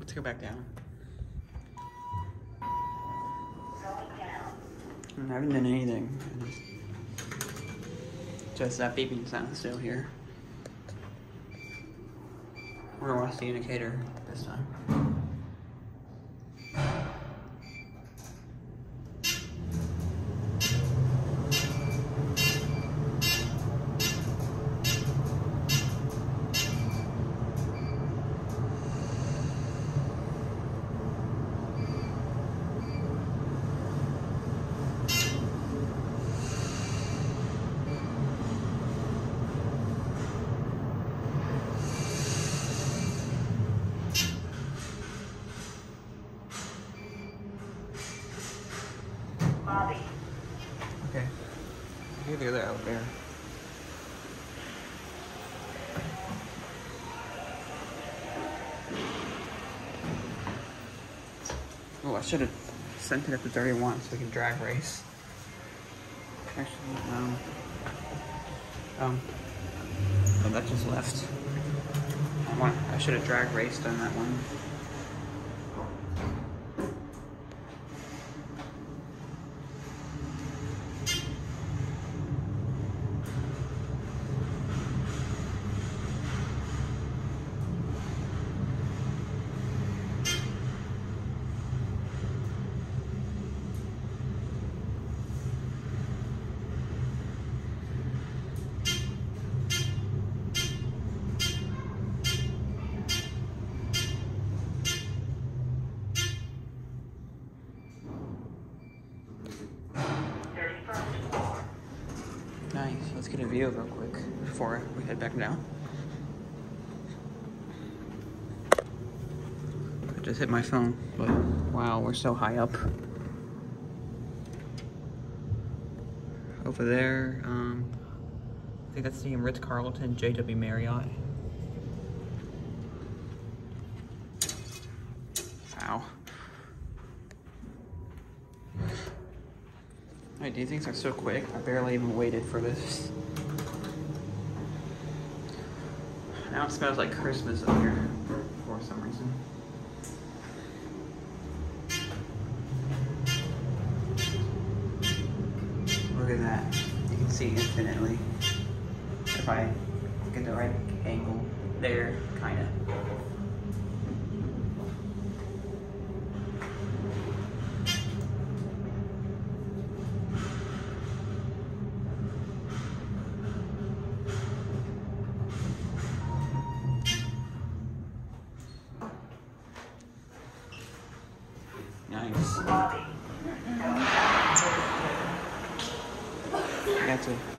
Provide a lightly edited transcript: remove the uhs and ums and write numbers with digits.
Let's go back down. I haven't done anything. Just that beeping sound still here. We're gonna watch the indicator this time. Okay, hear the other out there. Oh, I should have sent it up to 31 so we can drag race. Actually, oh, that just left. I should have drag raced on that one. Nice. Let's get a view real quick before we head back down. I just hit my phone, but wow, we're so high up. Over there, I think that's the Ritz-Carlton JW Marriott. Wow. Wait, do you think things are so quick? I barely even waited for this. Now it smells like Christmas up here for some reason. Look at that. You can see infinitely. If I get the right angle there, kind of. Nice. That's it.